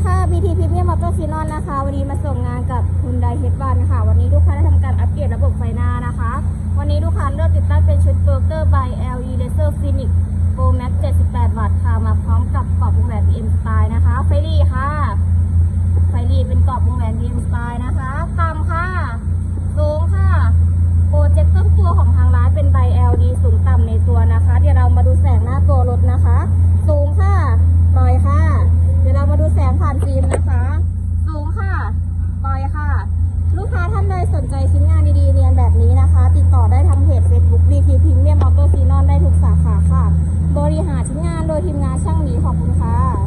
ค่ะ BT Premium Motor Phenon นะคะวันนี้มาส่งงานกับ Hyundai H1 ค่ะวันนี้ลูกค้าได้ทำการอัปเกรดระบบไฟหน้านะคะวันนี้ลูกค้าเลือกติดตั้งเป็นชุด Burger by LE Laser Phoenix Pro Max 78 วัตต์ค่ะมาพร้อมกับกรอบวงแหวน BM Style นะคะไฟรีค่ะไฟรีเป็นกรอบวงแหวน BM Style นะคะ